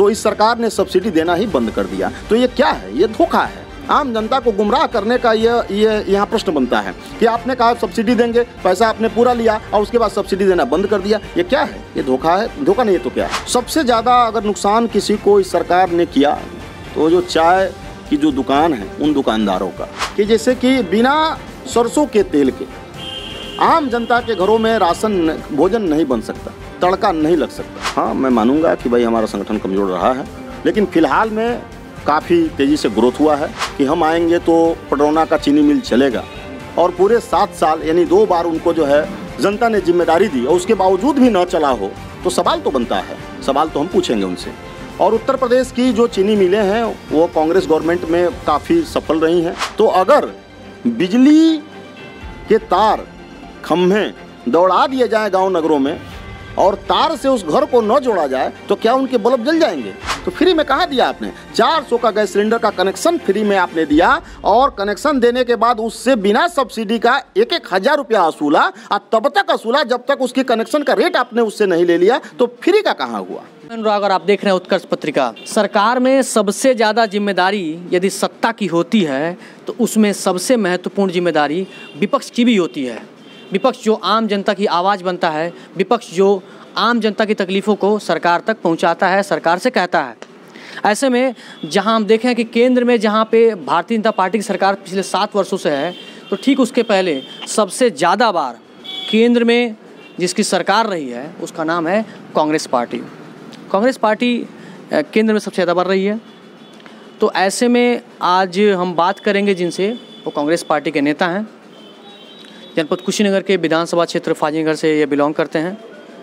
तो इस सरकार ने सब्सिडी देना ही बंद कर दिया। तो ये क्या है? ये धोखा है। आम जनता को गुमराह करने का ये यहाँ प्रश्न बनता है कि आपने कहा सब्सिडी देंगे, पैसा आपने पूरा लिया और उसके बाद सब्सिडी देना बंद कर दिया। ये क्या है? ये धोखा है। धोखा नहीं है तो क्या है? सबसे ज़्यादा अगर नुकसान किसी को इस सरकार ने किया तो जो चाय की जो दुकान है उन दुकानदारों का, कि जैसे कि बिना सरसों के तेल के आम जनता के घरों में राशन भोजन नहीं बन सकता, तड़का नहीं लग सकता। हाँ, मैं मानूंगा कि भाई हमारा संगठन कमज़ोर रहा है, लेकिन फिलहाल में काफ़ी तेज़ी से ग्रोथ हुआ है कि हम आएंगे तो पडरौना का चीनी मिल चलेगा। और पूरे 7 साल यानी 2 बार उनको जो है जनता ने जिम्मेदारी दी और उसके बावजूद भी न चला हो तो सवाल तो बनता है। सवाल तो हम पूछेंगे उनसे। और उत्तर प्रदेश की जो चीनी मिलें हैं वो कांग्रेस गवर्नमेंट में काफ़ी सफल रही हैं। तो अगर बिजली के तार खम्भे दौड़ा दिए जाए गांव नगरों में और तार से उस घर को न जोड़ा जाए तो क्या उनके बल्ब जल जाएंगे? तो फ्री में कहाँ दिया आपने? 400 का गैस सिलेंडर का कनेक्शन फ्री में आपने दिया और कनेक्शन देने के बाद उससे बिना सब्सिडी का 1-1 हज़ार रुपया वसूला और तब तक वसूला जब तक उसकी कनेक्शन का रेट आपने उससे नहीं ले लिया। तो फ्री का कहाँ हुआ? अनुराग, और आप देख रहे हैं उत्कर्ष पत्रिका। सरकार में सबसे ज़्यादा जिम्मेदारी यदि सत्ता की होती है तो उसमें सबसे महत्वपूर्ण जिम्मेदारी विपक्ष की भी होती है। विपक्ष जो आम जनता की आवाज़ बनता है, विपक्ष जो आम जनता की तकलीफ़ों को सरकार तक पहुंचाता है, सरकार से कहता है। ऐसे में जहां हम देखें कि केंद्र में जहां पे भारतीय जनता पार्टी की सरकार पिछले 7 वर्षों से है, तो ठीक उसके पहले सबसे ज़्यादा बार केंद्र में जिसकी सरकार रही है उसका नाम है कांग्रेस पार्टी। कांग्रेस पार्टी केंद्र में सबसे ज़्यादा बार रही है। तो ऐसे में आज हम बात करेंगे जिनसे, वो कांग्रेस पार्टी के नेता हैं, जनपद कुशीनगर के विधानसभा क्षेत्र फाजिलनगर से ये बिलोंग करते हैं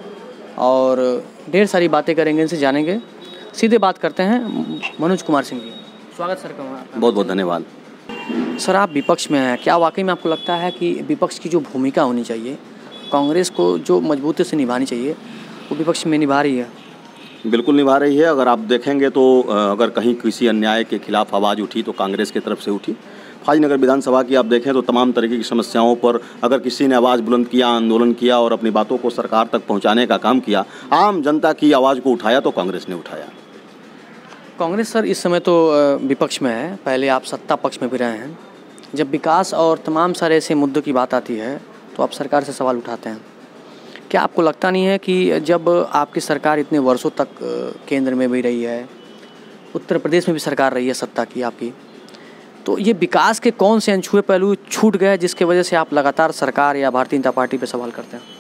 और ढेर सारी बातें करेंगे, इनसे जानेंगे। सीधे बात करते हैं मनोज कुमार सिंह जी। स्वागत सर का। बहुत बहुत धन्यवाद। सर, आप विपक्ष में हैं, क्या वाकई में आपको लगता है कि विपक्ष की जो भूमिका होनी चाहिए, कांग्रेस को जो मजबूती से निभानी चाहिए, वो विपक्ष में निभा रही है? बिल्कुल निभा रही है। अगर आप देखेंगे तो अगर कहीं किसी अन्याय के खिलाफ आवाज़ उठी तो कांग्रेस की तरफ से उठी। फाजिलनगर विधानसभा की आप देखें तो तमाम तरीके की समस्याओं पर अगर किसी ने आवाज़ बुलंद किया, आंदोलन किया और अपनी बातों को सरकार तक पहुंचाने का काम किया, आम जनता की आवाज़ को उठाया तो कांग्रेस ने उठाया। कांग्रेस सर इस समय तो विपक्ष में है, पहले आप सत्ता पक्ष में भी रहे हैं। जब विकास और तमाम सारे ऐसे मुद्दों की बात आती है तो आप सरकार से सवाल उठाते हैं। क्या आपको लगता नहीं है कि जब आपकी सरकार इतने वर्षों तक केंद्र में भी रही है, उत्तर प्रदेश में भी सरकार रही है सत्ता की आपकी, तो ये विकास के कौन से अनछुए पहलू छूट गए जिसके वजह से आप लगातार सरकार या भारतीय जनता पार्टी पे सवाल करते हैं?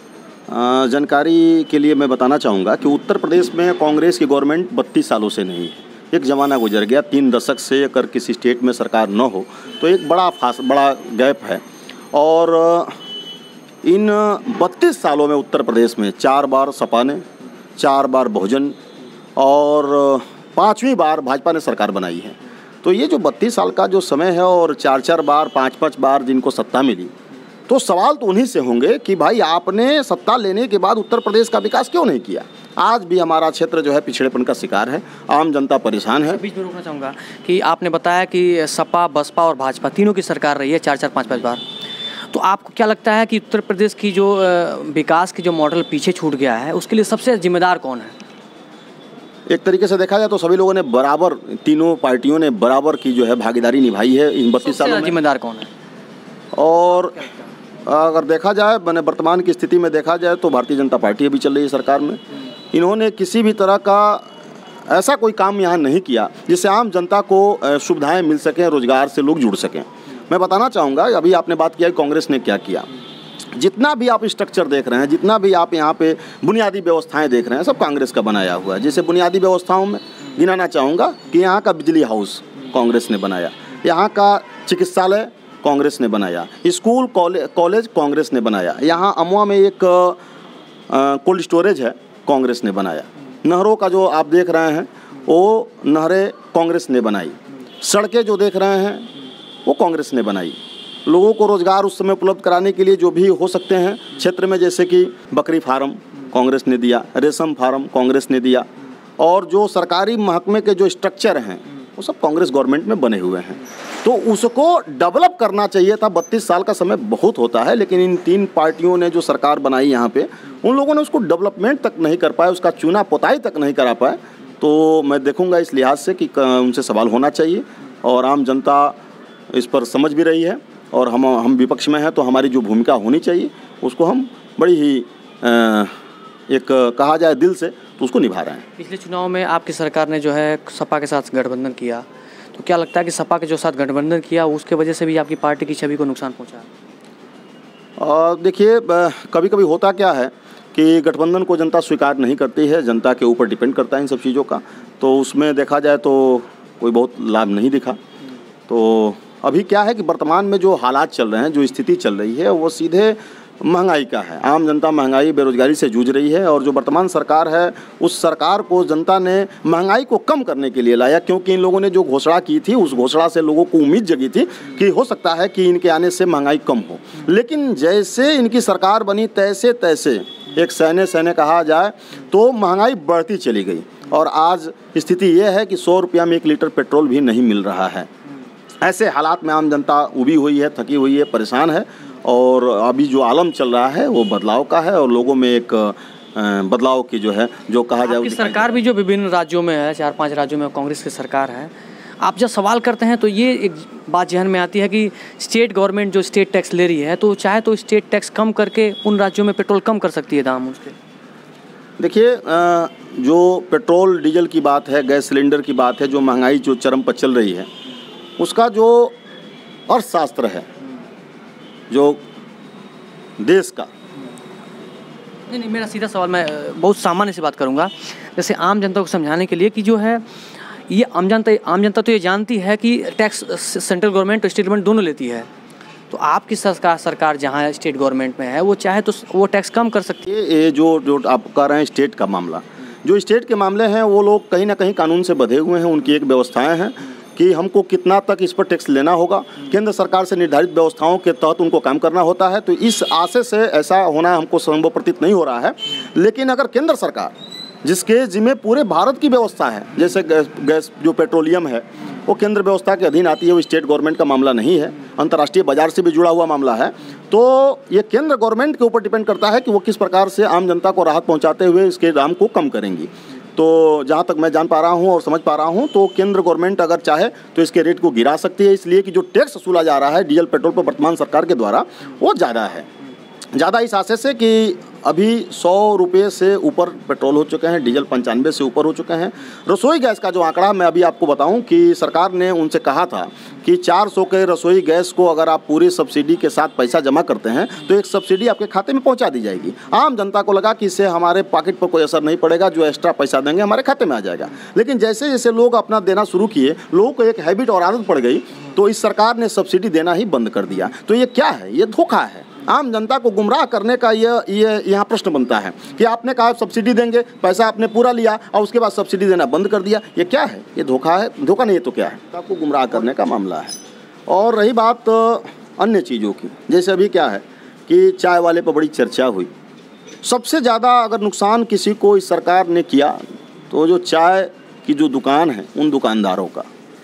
जानकारी के लिए मैं बताना चाहूँगा कि उत्तर प्रदेश में कांग्रेस की गवर्नमेंट 32 सालों से नहीं है। एक ज़माना गुजर गया, 3 दशक से अगर किसी स्टेट में सरकार न हो तो एक बड़ा गैप है। और इन 32 सालों में उत्तर प्रदेश में 4 बार सपा ने, 4 बार बहुजन और 5वीं बार भाजपा ने सरकार बनाई है। तो ये जो 32 साल का जो समय है और 4-4 बार 5-5 बार जिनको सत्ता मिली, तो सवाल तो उन्हीं से होंगे कि भाई आपने सत्ता लेने के बाद उत्तर प्रदेश का विकास क्यों नहीं किया। आज भी हमारा क्षेत्र जो है पिछड़ेपन का शिकार है, आम जनता परेशान है। बीच में रोकना चाहूँगा कि आपने बताया कि सपा, बसपा और भाजपा तीनों की सरकार रही है 4-4, 5-5 बार। तो आपको क्या लगता है कि उत्तर प्रदेश की जो विकास की जो मॉडल पीछे छूट गया है उसके लिए सबसे जिम्मेदार कौन है? एक तरीके से देखा जाए तो सभी लोगों ने बराबर, तीनों पार्टियों ने बराबर की जो है भागीदारी निभाई है इन 32 सालों में। जिम्मेदार कौन है? और अगर देखा जाए, मैंने वर्तमान की स्थिति में देखा जाए तो भारतीय जनता पार्टी अभी चल रही है सरकार में। इन्होंने किसी भी तरह का ऐसा कोई काम यहाँ नहीं किया जिससे आम जनता को सुविधाएं मिल सकें, रोजगार से लोग जुड़ सकें। मैं बताना चाहूँगा, अभी आपने बात किया कि कांग्रेस ने क्या किया। जितना भी आप स्ट्रक्चर देख रहे हैं, जितना भी आप यहाँ पे बुनियादी व्यवस्थाएं देख रहे हैं, सब कांग्रेस का बनाया हुआ है। जैसे बुनियादी व्यवस्थाओं में गिनाना चाहूँगा कि यहाँ का बिजली हाउस कांग्रेस ने बनाया, यहाँ का चिकित्सालय कांग्रेस ने बनाया, स्कूल कॉलेज कांग्रेस ने बनाया, यहाँ अमवा में एक कोल्ड स्टोरेज है कांग्रेस ने बनाया, नहरों का जो आप देख रहे हैं वो नहरें कांग्रेस ने बनाई, सड़कें जो देख रहे हैं वो कांग्रेस ने बनाई, लोगों को रोज़गार उस समय उपलब्ध कराने के लिए जो भी हो सकते हैं क्षेत्र में, जैसे कि बकरी फार्म कांग्रेस ने दिया, रेशम फार्म कांग्रेस ने दिया, और जो सरकारी महकमे के जो स्ट्रक्चर हैं वो सब कांग्रेस गवर्नमेंट में बने हुए हैं। तो उसको डेवलप करना चाहिए था। 32 साल का समय बहुत होता है, लेकिन इन 3 पार्टियों ने जो सरकार बनाई यहाँ पे, उन लोगों ने उसको डेवलपमेंट तक नहीं कर पाए, उसका चुना पोताई तक नहीं करा पाए। तो मैं देखूंगा इस लिहाज से कि उनसे सवाल होना चाहिए, और आम जनता इस पर समझ भी रही है, और हम विपक्ष में हैं तो हमारी जो भूमिका होनी चाहिए उसको हम बड़ी ही एक कहा जाए दिल से तो उसको निभा रहे हैं। पिछले चुनाव में आपकी सरकार ने जो है सपा के साथ गठबंधन किया, तो क्या लगता है कि सपा के जो साथ गठबंधन किया उसके वजह से भी आपकी पार्टी की छवि को नुकसान पहुंचा? देखिए, कभी कभी होता क्या है कि गठबंधन को जनता स्वीकार नहीं करती है, जनता के ऊपर डिपेंड करता है इन सब चीज़ों का, तो उसमें देखा जाए तो कोई बहुत लाभ नहीं दिखा। तो अभी क्या है कि वर्तमान में जो हालात चल रहे हैं, जो स्थिति चल रही है, वो सीधे महंगाई का है। आम जनता महंगाई बेरोजगारी से जूझ रही है, और जो वर्तमान सरकार है उस सरकार को जनता ने महंगाई को कम करने के लिए लाया, क्योंकि इन लोगों ने जो घोषणा की थी उस घोषणा से लोगों को उम्मीद जगी थी कि हो सकता है कि इनके आने से महंगाई कम हो। लेकिन जैसे इनकी सरकार बनी तैसे तैसे एक सैने कहा जाए तो महंगाई बढ़ती चली गई, और आज स्थिति ये है कि 100 रुपया में 1 लीटर पेट्रोल भी नहीं मिल रहा है। ऐसे हालात में आम जनता उबी हुई है, थकी हुई है, परेशान है, और अभी जो आलम चल रहा है वो बदलाव का है, और लोगों में एक बदलाव की जो है जो कहा जाए। सरकार भी जो विभिन्न राज्यों में है, 4-5 राज्यों में कांग्रेस की सरकार है, आप जब सवाल करते हैं तो ये एक बात जहन में आती है कि स्टेट गवर्नमेंट जो स्टेट टैक्स ले रही है, तो चाहे तो स्टेट टैक्स कम करके उन राज्यों में पेट्रोल कम कर सकती है दाम उसके। देखिए, जो पेट्रोल डीजल की बात है, गैस सिलेंडर की बात है, जो महंगाई जो चरम पर चल रही है, उसका जो अर्थशास्त्र है जो देश का। नहीं, मेरा सीधा सवाल, मैं बहुत सामान्य से बात करूंगा, जैसे आम जनता को समझाने के लिए कि जो है ये आम जनता तो ये जानती है कि टैक्स सेंट्रल गवर्नमेंट और स्टेट गवर्नमेंट दोनों लेती है, तो आपकी सरकार जहाँ स्टेट गवर्नमेंट में है वो चाहे तो वो टैक्स कम कर सकती है। ये जो आप कह रहे हैं स्टेट का मामला, जो स्टेट के मामले हैं वो लोग कहीं ना कहीं कानून से बंधे हुए हैं, उनकी एक व्यवस्थाएं हैं कि हमको कितना तक इस पर टैक्स लेना होगा, केंद्र सरकार से निर्धारित व्यवस्थाओं के तहत उनको काम करना होता है। तो इस आशय से ऐसा होना हमको संभव प्रतीत नहीं हो रहा है। लेकिन अगर केंद्र सरकार, जिसके जिम्मे पूरे भारत की व्यवस्था है, जैसे गैस जो पेट्रोलियम है वो केंद्र व्यवस्था के अधीन आती है, वो स्टेट गवर्नमेंट का मामला नहीं है, अंतर्राष्ट्रीय बाजार से भी जुड़ा हुआ मामला है, तो ये केंद्र गवर्नमेंट के ऊपर डिपेंड करता है कि वो किस प्रकार से आम जनता को राहत पहुंचाते हुए इसके दाम को कम करेंगी। तो जहाँ तक मैं जान पा रहा हूँ और समझ पा रहा हूँ तो केंद्र गवर्नमेंट अगर चाहे तो इसके रेट को गिरा सकती है, इसलिए कि जो टैक्स वसूला जा रहा है डीजल पेट्रोल पर वर्तमान सरकार के द्वारा वो ज़्यादा है। ज़्यादा इस आशय से कि अभी 100 रुपये से ऊपर पेट्रोल हो चुके हैं, डीजल 95 से ऊपर हो चुके हैं। रसोई गैस का जो आंकड़ा मैं अभी आपको बताऊं कि सरकार ने उनसे कहा था कि 400 के रसोई गैस को अगर आप पूरी सब्सिडी के साथ पैसा जमा करते हैं तो एक सब्सिडी आपके खाते में पहुंचा दी जाएगी। आम जनता को लगा कि इससे हमारे पॉकेट पर कोई असर नहीं पड़ेगा, जो एक्स्ट्रा पैसा देंगे हमारे खाते में आ जाएगा। लेकिन जैसे जैसे लोग अपना देना शुरू किए, लोगों को एक हैबिट और आदत पड़ गई, तो इस सरकार ने सब्सिडी देना ही बंद कर दिया। तो ये क्या है? ये धोखा है। आम जनता को गुमराह करने का ये यहाँ प्रश्न बनता है कि आपने कहा सब्सिडी देंगे, पैसा आपने पूरा लिया और उसके बाद सब्सिडी देना बंद कर दिया। ये क्या है? ये धोखा है। धोखा नहीं, ये तो क्या है? आपको गुमराह करने का मामला है। और रही बात अन्य चीज़ों की, जैसे अभी क्या है कि चाय वाले पर बड़ी चर्चा हुई। सबसे ज़्यादा अगर नुकसान किसी को इस सरकार ने किया तो जो चाय की जो दुकान है उन दुकानदारों का।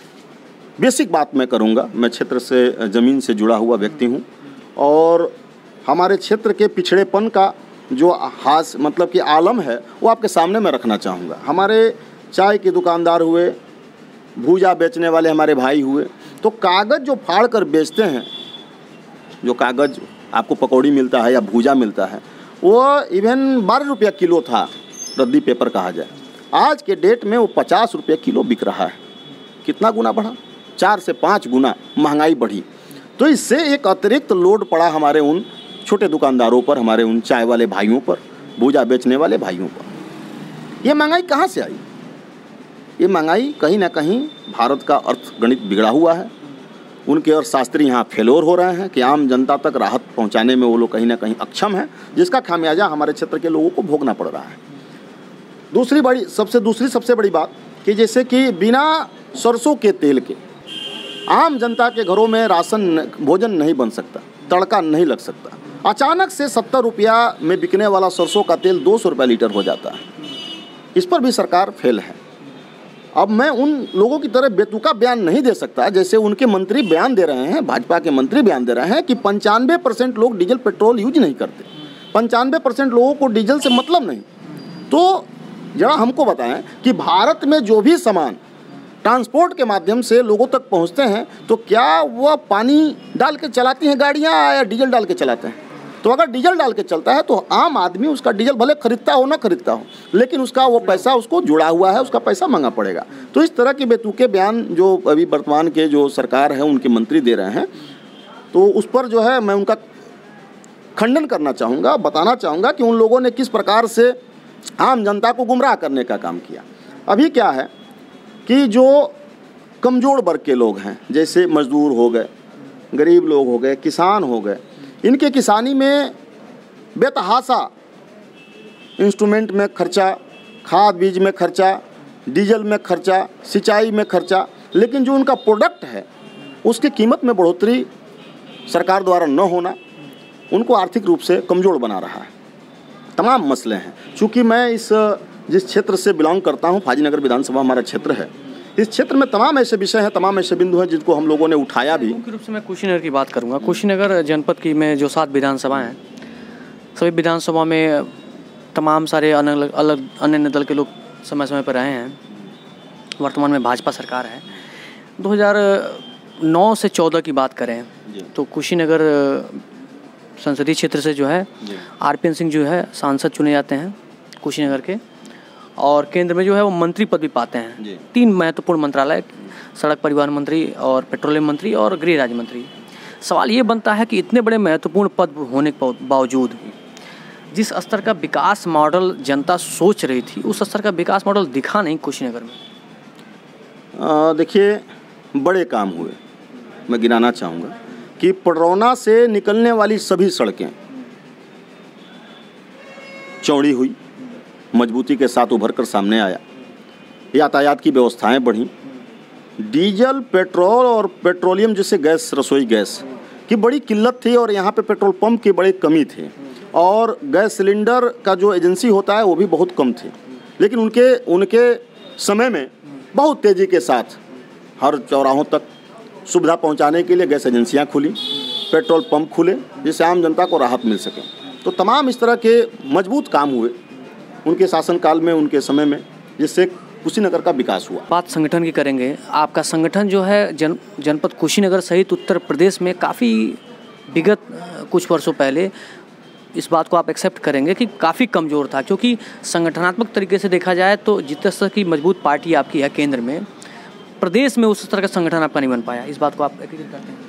बेसिक बात मैं करूँगा, मैं क्षेत्र से, ज़मीन से जुड़ा हुआ व्यक्ति हूँ, और हमारे क्षेत्र के पिछड़ेपन का जो मतलब कि आलम है वो आपके सामने मैं रखना चाहूँगा। हमारे चाय के दुकानदार हुए, भूजा बेचने वाले हमारे भाई हुए, तो कागज़ जो फाड़ कर बेचते हैं, जो कागज़ आपको पकौड़ी मिलता है या भूजा मिलता है, वो इवन 12 रुपया किलो था, रद्दी पेपर कहा जाए। आज के डेट में वो 50 रुपये किलो बिक रहा है। कितना गुना बढ़ा? 4 से 5 गुना महंगाई बढ़ी। तो इससे एक अतिरिक्त लोड पड़ा हमारे उन छोटे दुकानदारों पर, हमारे उन चाय वाले भाइयों पर, भूजा बेचने वाले भाइयों पर। ये महंगाई कहाँ से आई? ये महंगाई कहीं ना कहीं भारत का अर्थगणित बिगड़ा हुआ है। उनके अर्थशास्त्री यहाँ फेलोर हो रहे हैं कि आम जनता तक राहत पहुँचाने में वो लोग कहीं ना कहीं अक्षम हैं, जिसका खामियाजा हमारे क्षेत्र के लोगों को भोगना पड़ रहा है। दूसरी सबसे बड़ी बात कि जैसे कि बिना सरसों के तेल के आम जनता के घरों में भोजन नहीं बन सकता, तड़का नहीं लग सकता। अचानक से 70 रुपया में बिकने वाला सरसों का तेल 200 रुपया लीटर हो जाता है। इस पर भी सरकार फेल है। अब मैं उन लोगों की तरह बेतुका बयान नहीं दे सकता जैसे उनके मंत्री बयान दे रहे हैं, भाजपा के मंत्री बयान दे रहे हैं कि 95% लोग डीजल पेट्रोल यूज नहीं करते, 95% लोगों को डीजल से मतलब नहीं। तो जरा हमको बताएं कि भारत में जो भी सामान ट्रांसपोर्ट के माध्यम से लोगों तक पहुंचते हैं तो क्या वह पानी डाल के चलाती हैं गाड़ियां या डीजल डाल के चलाते हैं? तो अगर डीजल डाल के चलता है तो आम आदमी उसका डीजल भले खरीदता हो ना खरीदता हो, लेकिन उसका वो पैसा उसको जुड़ा हुआ है, उसका पैसा मांगा पड़ेगा। तो इस तरह के बेतुके बयान जो अभी वर्तमान के जो सरकार है उनके मंत्री दे रहे हैं, तो उस पर जो है मैं उनका खंडन करना चाहूँगा, बताना चाहूँगा कि उन लोगों ने किस प्रकार से आम जनता को गुमराह करने का काम किया। अभी क्या है कि जो कमज़ोर वर्ग के लोग हैं, जैसे मजदूर हो गए, गरीब लोग हो गए, किसान हो गए, इनके किसानी में बेतहाशा इंस्ट्रूमेंट में खर्चा, खाद बीज में खर्चा, डीजल में खर्चा, सिंचाई में खर्चा, लेकिन जो उनका प्रोडक्ट है उसकी कीमत में बढ़ोतरी सरकार द्वारा न होना उनको आर्थिक रूप से कमज़ोर बना रहा है। तमाम मसले हैं। चूँकि मैं जिस क्षेत्र से बिलोंग करता हूँ, फाजीनगर विधानसभा हमारा क्षेत्र है, इस क्षेत्र में तमाम ऐसे विषय हैं, तमाम ऐसे बिंदु हैं जिनको हम लोगों ने उठाया भी। मुख्य रूप से मैं कुशीनगर की बात करूंगा। कुशीनगर जनपद की में जो 7 विधानसभाएं हैं, सभी विधानसभा में तमाम सारे अलग अन्य दल के लोग समय समय पर रहे हैं। वर्तमान में भाजपा सरकार है। 2009 से 14 की बात करें तो कुशीनगर संसदीय क्षेत्र से जो है आरपीएन सिंह जो है सांसद चुने जाते हैं कुशीनगर के, और केंद्र में जो है वो मंत्री पद भी पाते हैं। 3 महत्वपूर्ण मंत्रालय, सड़क परिवहन मंत्री और पेट्रोलियम मंत्री और गृह राज्य मंत्री। सवाल ये बनता है कि इतने बड़े महत्वपूर्ण पद होने के बावजूद जिस स्तर का विकास मॉडल जनता सोच रही थी, उस स्तर का विकास मॉडल दिखा नहीं कुशीनगर में। देखिए, बड़े काम हुए। मैं गिनाना चाहूँगा कि पडरौना से निकलने वाली सभी सड़कें चौड़ी हुई, मजबूती के साथ उभर कर सामने आया, यातायात की व्यवस्थाएं बढ़ी, डीजल, पेट्रोल और पेट्रोलियम जैसे गैस, रसोई गैस की बड़ी किल्लत थी और यहाँ पे पेट्रोल पंप की बड़ी कमी थी, और गैस सिलेंडर का जो एजेंसी होता है वो भी बहुत कम थी। लेकिन उनके समय में बहुत तेज़ी के साथ हर चौराहों तक सुविधा पहुँचाने के लिए गैस एजेंसियाँ खुली, पेट्रोल पंप खुले, जिससे आम जनता को राहत मिल सके। तो तमाम इस तरह के मजबूत काम हुए उनके शासनकाल में, उनके समय में, जिससे कुशीनगर का विकास हुआ। बात संगठन की करेंगे। आपका संगठन जो है जनपद कुशीनगर सहित उत्तर प्रदेश में काफ़ी विगत कुछ वर्षों पहले, इस बात को आप एक्सेप्ट करेंगे कि काफ़ी कमज़ोर था, क्योंकि संगठनात्मक तरीके से देखा जाए तो जिस तरह की मजबूत पार्टी आपकी है केंद्र में, प्रदेश में उस तरह का संगठन आपका नहीं बन पाया। इस बात को आप एग्री करते हैं?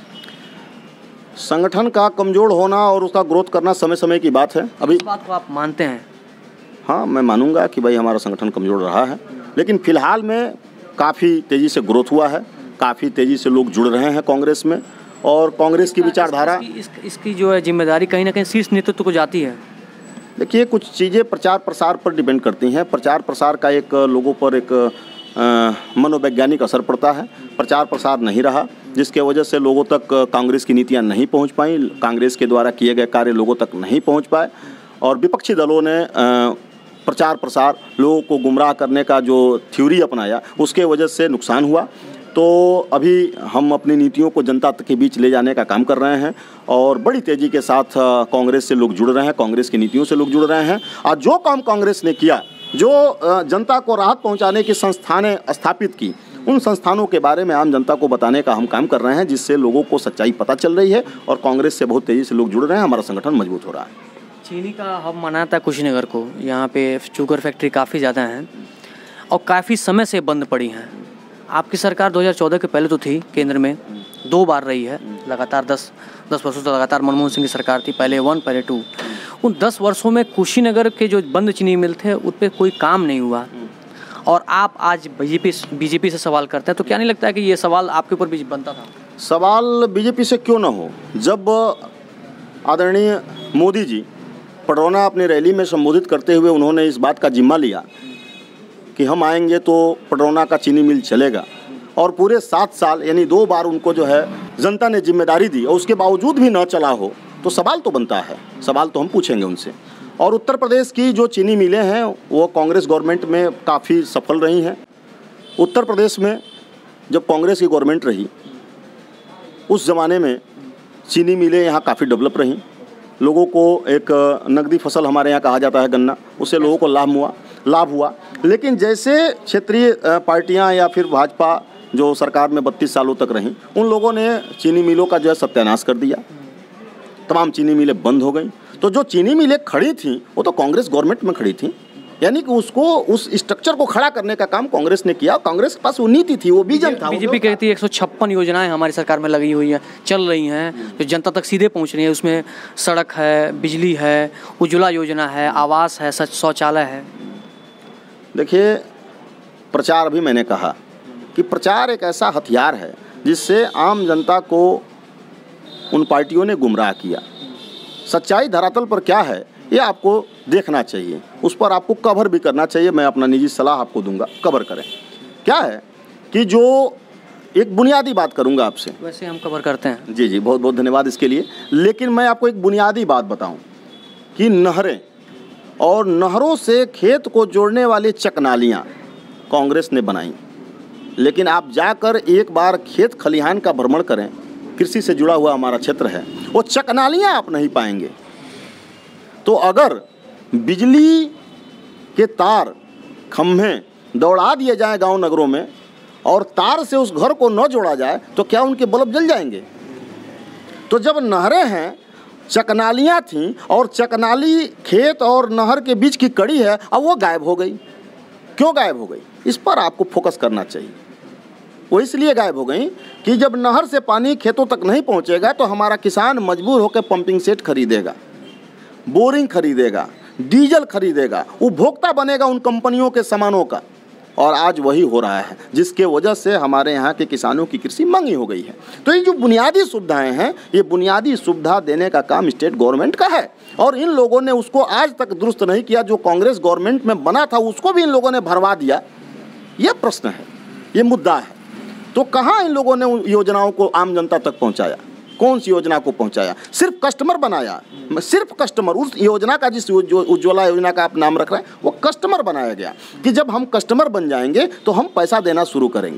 संगठन का कमज़ोर होना और उसका ग्रोथ करना समय समय की बात है। अभी इस बात को आप मानते हैं? हाँ, मैं मानूंगा कि भाई हमारा संगठन कमज़ोर रहा है, लेकिन फिलहाल में काफ़ी तेज़ी से ग्रोथ हुआ है, काफ़ी तेज़ी से लोग जुड़ रहे हैं कांग्रेस में, और कांग्रेस की विचारधारा, इसकी जो है जिम्मेदारी कहीं ना कहीं शीर्ष नेतृत्व को जाती है। देखिए, कुछ चीज़ें प्रचार प्रसार पर डिपेंड करती हैं। प्रचार प्रसार का एक लोगों पर एक मनोवैज्ञानिक असर पड़ता है। प्रचार प्रसार नहीं रहा, जिसके वजह से लोगों तक कांग्रेस की नीतियां नहीं पहुंच पाई, कांग्रेस के द्वारा किए गए कार्य लोगों तक नहीं पहुंच पाए, और विपक्षी दलों ने प्रचार प्रसार, लोगों को गुमराह करने का जो थ्योरी अपनाया, उसके वजह से नुकसान हुआ। तो अभी हम अपनी नीतियों को जनता तक के बीच ले जाने का काम कर रहे हैं, और बड़ी तेज़ी के साथ कांग्रेस से लोग जुड़ रहे हैं, कांग्रेस की नीतियों से लोग जुड़ रहे हैं। और जो काम कांग्रेस ने किया, जो जनता को राहत पहुंचाने की संस्थानें स्थापित की, उन संस्थानों के बारे में आम जनता को बताने का हम काम कर रहे हैं, जिससे लोगों को सच्चाई पता चल रही है और कांग्रेस से बहुत तेज़ी से लोग जुड़ रहे हैं। हमारा संगठन मजबूत हो रहा है। चीनी का हब माना था कुशीनगर को। यहाँ पे शुगर फैक्ट्री काफ़ी ज़्यादा हैं और काफ़ी समय से बंद पड़ी हैं। आपकी सरकार 2014 के पहले तो थी, केंद्र में 2 बार रही है लगातार, 10 वर्षों से लगातार मनमोहन सिंह की सरकार थी, पहले 1 पहले 2। उन 10 वर्षों में कुशीनगर के जो बंद चीनी मिल थे उस पर कोई काम नहीं हुआ, और आप आज बीजेपी से सवाल करते हैं, तो क्या नहीं लगता है कि ये सवाल आपके ऊपर भी बनता था? सवाल बीजेपी से क्यों ना हो, जब आदरणीय मोदी जी पडरौना अपनी रैली में संबोधित करते हुए उन्होंने इस बात का जिम्मा लिया कि हम आएंगे तो पडरौना का चीनी मिल चलेगा, और पूरे 7 साल यानी 2 बार उनको जो है जनता ने जिम्मेदारी दी, और उसके बावजूद भी न चला हो, तो सवाल तो बनता है। सवाल तो हम पूछेंगे उनसे। और उत्तर प्रदेश की जो चीनी मिलें हैं वो कांग्रेस गवर्नमेंट में काफ़ी सफल रही हैं। उत्तर प्रदेश में जब कांग्रेस की गवर्नमेंट रही, उस ज़माने में चीनी मिलें यहाँ काफ़ी डेवलप रहीं। लोगों को एक नकदी फसल, हमारे यहाँ कहा जाता है गन्ना, उससे लोगों को लाभ हुआ। लाभ हुआ। लेकिन जैसे क्षेत्रीय पार्टियां या फिर भाजपा जो सरकार में 32 सालों तक रहीं, उन लोगों ने चीनी मिलों का जो है सत्यानाश कर दिया, तमाम चीनी मिलें बंद हो गई। तो जो चीनी मिलें खड़ी थीं वो तो कांग्रेस गवर्नमेंट में खड़ी थीं, यानी कि उसको उस स्ट्रक्चर को खड़ा करने का काम कांग्रेस ने किया। कांग्रेस के पास वो नीति थी, वो विजन था। बीजेपी कहती है 156 योजनाएं हमारी सरकार में लगी हुई है, चल रही हैं, जो जनता तक सीधे पहुंच रही है। उसमें सड़क है, बिजली है, उज्ज्वला योजना है, आवास है, शौचालय है। देखिए, प्रचार भी मैंने कहा कि प्रचार एक ऐसा हथियार है जिससे आम जनता को उन पार्टियों ने गुमराह किया। सच्चाई धरातल पर क्या है ये आपको देखना चाहिए, उस पर आपको कवर भी करना चाहिए। मैं अपना निजी सलाह आपको दूंगा, कवर करें। क्या है कि जो एक बुनियादी बात करूंगा आपसे, वैसे हम कवर करते हैं। जी जी, बहुत बहुत धन्यवाद इसके लिए। लेकिन मैं आपको एक बुनियादी बात बताऊं कि नहरें और नहरों से खेत को जोड़ने वाली चकनालियाँ कांग्रेस ने बनाई। लेकिन आप जाकर एक बार खेत खलिहान का भ्रमण करें, कृषि से जुड़ा हुआ हमारा क्षेत्र है, वो चकनालियाँ आप नहीं पाएंगे। तो अगर बिजली के तार खंभे दौड़ा दिए जाएं गांव नगरों में और तार से उस घर को न जोड़ा जाए तो क्या उनके बल्ब जल जाएंगे? तो जब नहरें हैं, चकनालियाँ थीं और चकनाली खेत और नहर के बीच की कड़ी है, अब वो गायब हो गई। क्यों गायब हो गई? इस पर आपको फोकस करना चाहिए। वो इसलिए गायब हो गई कि जब नहर से पानी खेतों तक नहीं पहुंचेगा तो हमारा किसान मजबूर होकर पंपिंग सेट खरीदेगा, बोरिंग खरीदेगा, डीजल खरीदेगा, उपभोक्ता बनेगा उन कंपनियों के सामानों का। और आज वही हो रहा है, जिसके वजह से हमारे यहाँ के किसानों की कृषि महंगी हो गई है। तो ये जो बुनियादी सुविधाएं हैं, ये बुनियादी सुविधा देने का काम स्टेट गवर्नमेंट का है और इन लोगों ने उसको आज तक दुरुस्त नहीं किया। जो कांग्रेस गवर्नमेंट में बना था उसको भी इन लोगों ने भरवा दिया। ये प्रश्न है, ये मुद्दा है। तो कहाँ इन लोगों ने योजनाओं को आम जनता तक पहुँचाया? कौन सी योजना को पहुंचाया? सिर्फ कस्टमर बनाया, सिर्फ कस्टमर। उस योजना का जिस उज्ज्वला योजना का आप नाम रख रहे हैं वो कस्टमर बनाया गया कि जब हम कस्टमर बन जाएंगे तो हम पैसा देना शुरू करेंगे।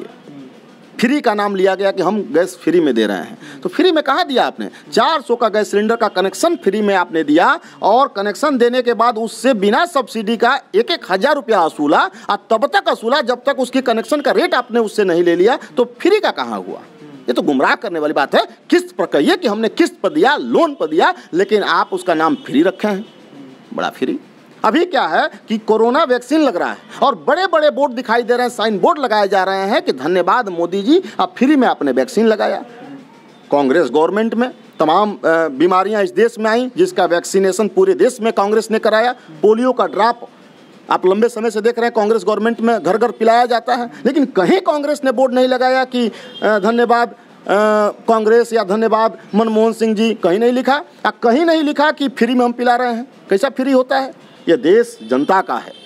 फ्री का नाम लिया गया कि हम गैस फ्री में दे रहे हैं। तो फ्री में कहाँ दिया आपने? 400 का गैस सिलेंडर का कनेक्शन फ्री में आपने दिया और कनेक्शन देने के बाद उससे बिना सब्सिडी का 1,000 रुपया वसूला और तब तक वसूला जब तक उसकी कनेक्शन का रेट आपने उससे नहीं ले लिया। तो फ्री का कहाँ हुआ? ये तो गुमराह करने वाली बात है। किस्त पर कहिए कि हमने किस्त पर दिया, लोन पर दिया, लेकिन आप उसका नाम फ्री रखे हैं, बड़ा फ्री। अभी क्या है कि कोरोना वैक्सीन लग रहा है और बड़े बड़े बोर्ड दिखाई दे रहे हैं, साइन बोर्ड लगाए जा रहे हैं कि धन्यवाद मोदी जी, आप फ्री में आपने वैक्सीन लगाया। कांग्रेस गवर्नमेंट में तमाम बीमारियां इस देश में आई जिसका वैक्सीनेशन पूरे देश में कांग्रेस ने कराया। पोलियो का ड्रॉप आप लंबे समय से देख रहे हैं कांग्रेस गवर्नमेंट में घर घर पिलाया जाता है, लेकिन कहीं कांग्रेस ने बोर्ड नहीं लगाया कि धन्यवाद कांग्रेस या धन्यवाद मनमोहन सिंह जी, कहीं नहीं लिखा। कहीं नहीं लिखा कि फ्री में हम पिला रहे हैं। कैसा फ्री होता है? ये देश जनता का है,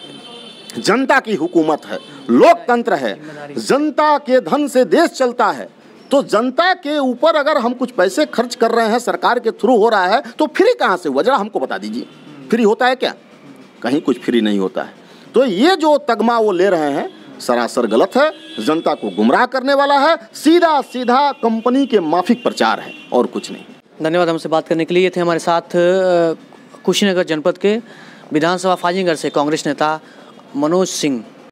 जनता की हुकूमत है, लोकतंत्र है, जनता के धन से देश चलता है। तो जनता के ऊपर अगर हम कुछ पैसे खर्च कर रहे हैं, सरकार के थ्रू हो रहा है, तो फ्री कहाँ से हुआ? जरा हमको बता दीजिए। फ्री होता है क्या? कहीं कुछ फ्री नहीं होता है। तो ये जो तगमा वो ले रहे हैं सरासर गलत है, जनता को गुमराह करने वाला है, सीधा सीधा कंपनी के माफिक प्रचार है और कुछ नहीं। धन्यवाद हमसे बात करने के लिए। ये थे हमारे साथ कुशीनगर जनपद के विधानसभा फाजिलगंज से कांग्रेस नेता मनोज सिंह।